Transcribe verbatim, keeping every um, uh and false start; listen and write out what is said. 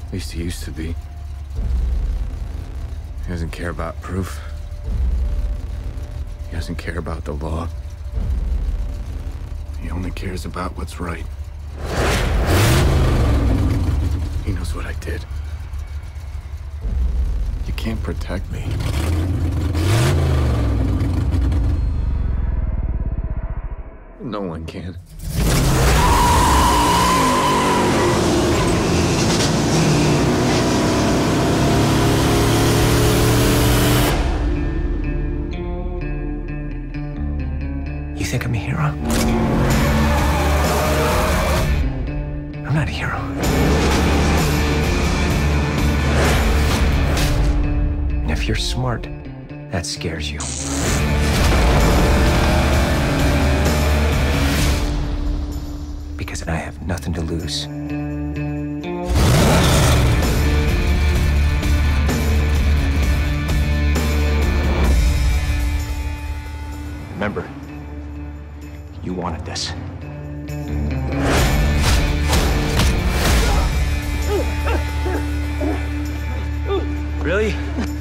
At least he used to be. He doesn't care about proof. He doesn't care about the law. He only cares about what's right. He knows what I did. You can't protect me. No one can. You think I'm a hero? I'm not a hero. And if you're smart, that scares you. Because I have nothing to lose. Remember, you wanted this. Really?